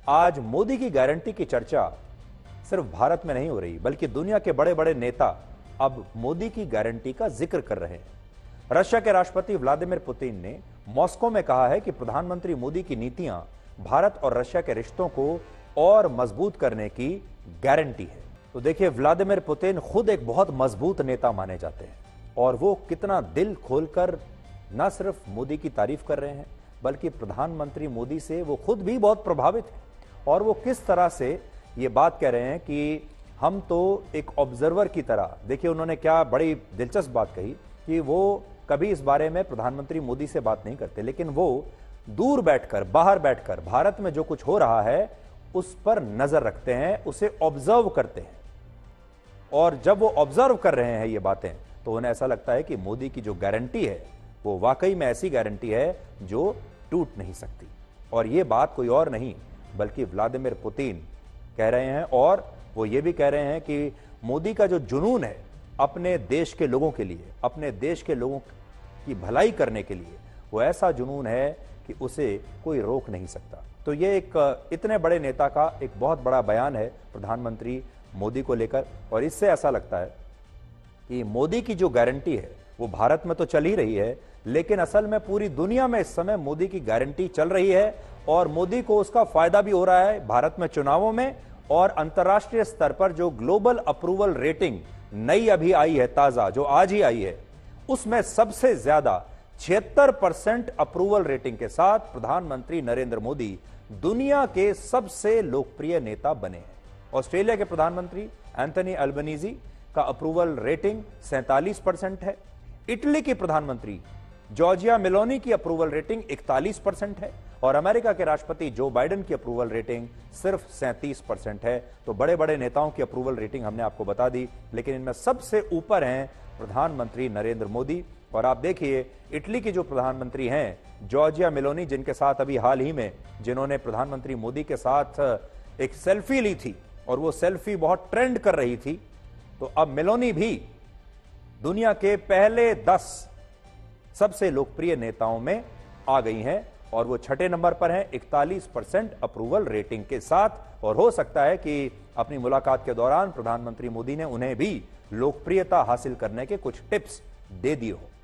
आज मोदी की गारंटी की चर्चा सिर्फ भारत में नहीं हो रही, बल्कि दुनिया के बड़े बड़े नेता अब मोदी की गारंटी का जिक्र कर रहे हैं। रशिया के राष्ट्रपति व्लादिमीर पुतिन ने मॉस्को में कहा है कि प्रधानमंत्री मोदी की नीतियां भारत और रशिया के रिश्तों को और मजबूत करने की गारंटी है। तो देखिए, व्लादिमीर पुतिन खुद एक बहुत मजबूत नेता माने जाते हैं और वो कितना दिल खोलकर न सिर्फ मोदी की तारीफ कर रहे हैं, बल्कि प्रधानमंत्री मोदी से वो खुद भी बहुत प्रभावित हैं। और वो किस तरह से ये बात कह रहे हैं कि हम तो एक ऑब्जर्वर की तरह, देखिए उन्होंने क्या बड़ी दिलचस्प बात कही कि वो कभी इस बारे में प्रधानमंत्री मोदी से बात नहीं करते, लेकिन वो दूर बैठकर, बाहर बैठकर भारत में जो कुछ हो रहा है उस पर नजर रखते हैं, उसे ऑब्जर्व करते हैं। और जब वो ऑब्जर्व कर रहे हैं ये बातें, तो उन्हें ऐसा लगता है कि मोदी की जो गारंटी है वो वाकई में ऐसी गारंटी है जो टूट नहीं सकती। और ये बात कोई और नहीं बल्कि व्लादिमीर पुतिन कह रहे हैं। और वो ये भी कह रहे हैं कि मोदी का जो जुनून है अपने देश के लोगों के लिए, अपने देश के लोगों की भलाई करने के लिए, वो ऐसा जुनून है कि उसे कोई रोक नहीं सकता। तो ये एक इतने बड़े नेता का एक बहुत बड़ा बयान है प्रधानमंत्री मोदी को लेकर। और इससे ऐसा लगता है कि मोदी की जो गारंटी है वो भारत में तो चल ही रही है, लेकिन असल में पूरी दुनिया में इस समय मोदी की गारंटी चल रही है और मोदी को उसका फायदा भी हो रहा है भारत में चुनावों में। और अंतर्राष्ट्रीय स्तर पर जो ग्लोबल अप्रूवल रेटिंग नई अभी आई है, ताजा जो आज ही आई है, उसमें सबसे ज्यादा 76% अप्रूवल रेटिंग के साथ प्रधानमंत्री नरेंद्र मोदी दुनिया के सबसे लोकप्रिय नेता बने हैं। ऑस्ट्रेलिया के प्रधानमंत्री एंथनी अल्बनीजी का अप्रूवल रेटिंग 47% है। इटली की प्रधानमंत्री जॉर्जिया मेलोनी की अप्रूवल रेटिंग 41% है और अमेरिका के राष्ट्रपति जो बाइडेन की अप्रूवल रेटिंग सिर्फ 37% है। तो बड़े बड़े नेताओं की अप्रूवल रेटिंग हमने आपको बता दी, लेकिन इनमें सबसे ऊपर हैं प्रधानमंत्री नरेंद्र मोदी। और आप देखिए, इटली की जो प्रधानमंत्री हैं जॉर्जिया मेलोनी, जिनके साथ अभी हाल ही में जिन्होंने प्रधानमंत्री मोदी के साथ एक सेल्फी ली थी और वो सेल्फी बहुत ट्रेंड कर रही थी, तो अब मेलोनी भी दुनिया के पहले 10 सबसे लोकप्रिय नेताओं में आ गई हैं और वो छठे नंबर पर हैं 41% अप्रूवल रेटिंग के साथ। और हो सकता है कि अपनी मुलाकात के दौरान प्रधानमंत्री मोदी ने उन्हें भी लोकप्रियता हासिल करने के कुछ टिप्स दे दिए हो।